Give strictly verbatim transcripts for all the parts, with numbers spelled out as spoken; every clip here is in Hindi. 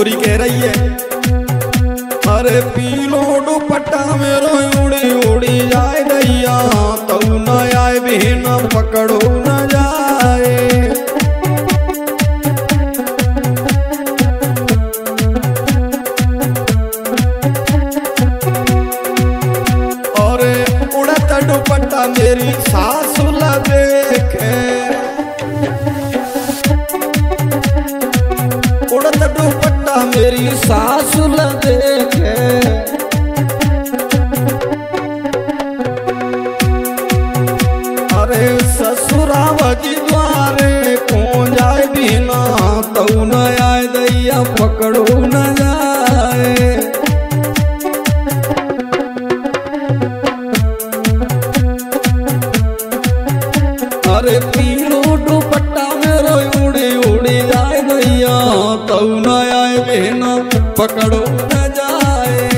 पूरी कह रही है। अरे पीलो दुपट्टा मेरो उड़ी उड़ी जाए दैया, तू न आए बिन पकड़ो न जाए। अरे उड़ता दुपट्टा मेरी सासु ला देखे, उड़ता दुपट्टा मेरी सासु ला देखे। अरे ससुरावजी द्वारे कौन जाए बिना, तू न आए दैया पकड़ो न जाए। अरे पीलो दुपट्टा मेरो उड़ी उड़ी जाए दैया, तू न आए बिना पकड़ो न जाए।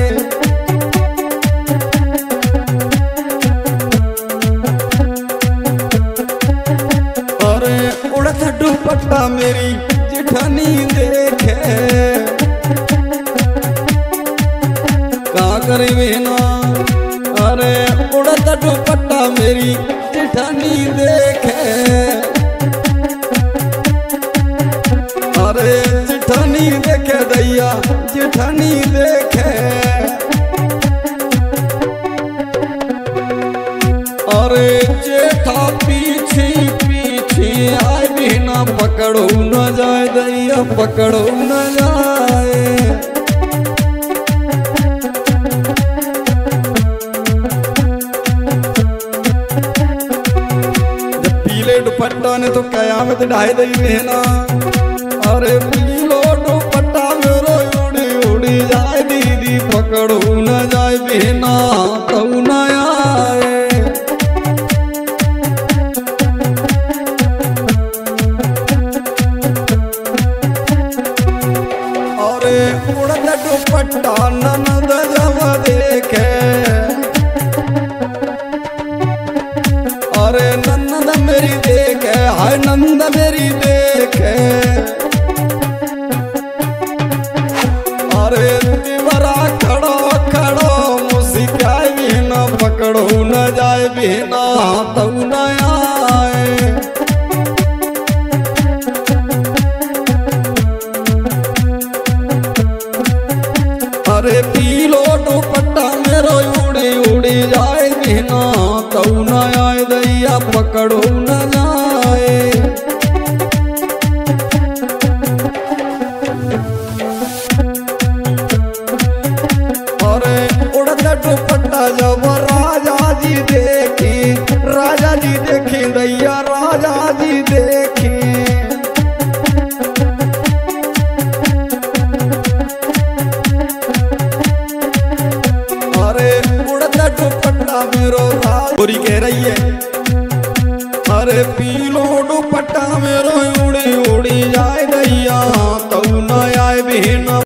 अरे उड़ता दुपट्टा मेरी जेठानी देखे, का करे बिना। अरे उड़ता दुपट्टा मेरी जेठानी देखे। अरे जेठानी देखे दैया जेठानी देखे। अरे जेठा पीछे पीछे आए बिना पकड़ो न जाए दैया पकड़ो न जाए। दुपट्टा ने तो कयामत ढाई दई बहना। अरे पीलो दुपट्टा मेरो उड़ी उड़ी जाए दीदी पकड़ो न जाए बहना, तू न आए। अरे उड़ता दुपट्टा ननद जब देखे। अरे नंद मेरी देखे, हाय नंद मेरी देखे। अरे दीवारा खड़ो खड़ो मुस्काए बिना पकड़ो न जाए बिना, तू न आए। अरे पीलो दुपट्टा मेरो उड़ी उड़ी जाए बिना, तू न आए दैया पकड़ो न जाए। अरे उड़ता दुपट्टा जब राजा जी देखी, राजा जी देखी दैया राजा जी देखी। अरे उड़ता दुपट्टा मेरो पूरी कह रही है। अरे पीलो दुपट्टा मेरो उड़ी उड़ी जाए दैया, तू न आए बिन